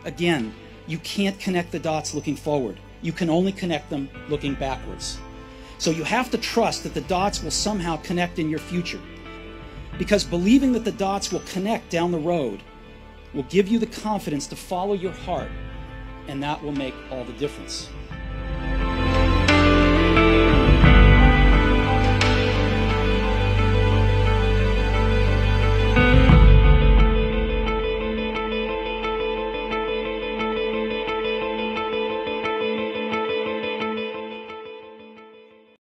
Again, you can't connect the dots looking forward. You can only connect them looking backwards. So you have to trust that the dots will somehow connect in your future. Because believing that the dots will connect down the road will give you the confidence to follow your heart, and that will make all the difference.